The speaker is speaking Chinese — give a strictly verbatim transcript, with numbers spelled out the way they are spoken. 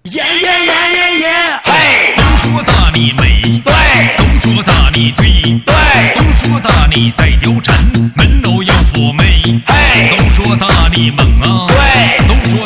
耶耶耶耶耶！ 嘿， 都说大你美， 对， 都说大你醉， 对， 都说大你在貂蝉，门楼要妩媚， 嘿， 都说大你猛啊， 对， 都说